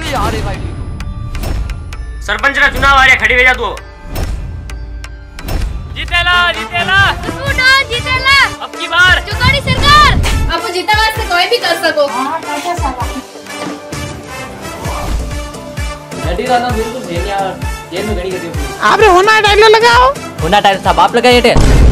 ये हारे भाई सरपंच रा चुनाव आ रहा खड़ी हो जा तू जीतेला जीतेला जीतेला अब की बार चुनावी सरकार अब जीता वास्ते कोई भी कर सको। हां कैसा साला नडी राना बिल्कुल जेल यार जेल में गड़ी गई। आपरे होना डायलॉग लगाओ होना टाइम साहब आप लगाए थे।